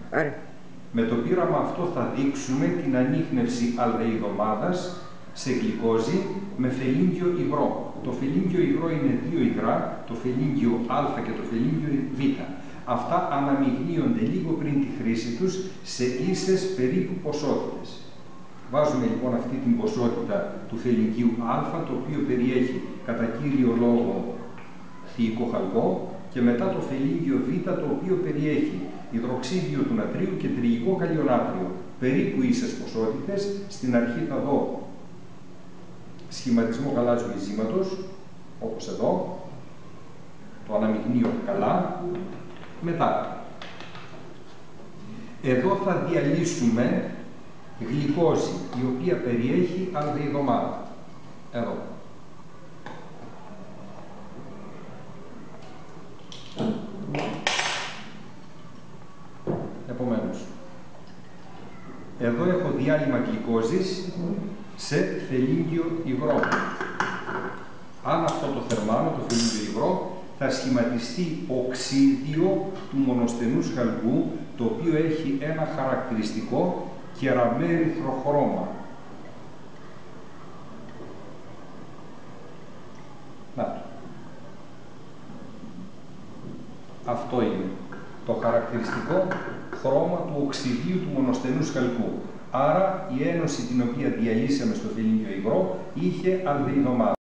Άρα. Με το πείραμα αυτό θα δείξουμε την ανίχνευση αλδεϊδομάδας σε γλυκόζη με φελίνγκιο υγρό. Το φελίνγκιο υγρό είναι δύο υγρά, το φελίνγκιο α και το φελίνγκιο β. Αυτά αναμειγνύονται λίγο πριν τη χρήση τους σε ίσες περίπου ποσότητες. Βάζουμε λοιπόν αυτή την ποσότητα του φελινγκίου α, το οποίο περιέχει κατά κύριο λόγο θηϊκό χαλκό, και μετά το φελίνγκιο β, το οποίο περιέχει υδροξίδιο του νατρίου και τρυϊκό καλλιονάτριο. Περίπου ίσες ποσότητες. Στην αρχή θα δω σχηματισμό γαλάζιου ειζήματος, όπως εδώ. Το αναμειγνύω καλά. Μετά, εδώ θα διαλύσουμε γλυκόζη, η οποία περιέχει αλδεϊδομάδα. Εδώ. Επομένως, εδώ έχω διάλειμμα γλυκόζης σε φελίνγκιο υγρό. Αν αυτό το θερμάνω, το φελίνγκιο υγρό, θα σχηματιστεί οξύδιο του μονοστενούς χαλκού, το οποίο έχει ένα χαρακτηριστικό κεραμέριθρο χρώμα. Να το. Αυτό είναι το χαρακτηριστικό χρώμα του οξυδίου του μονοστενούς χαλκού. Άρα η ένωση την οποία διαλύσαμε στο φελίνγκιο υγρό είχε αλδεϊδομάδα.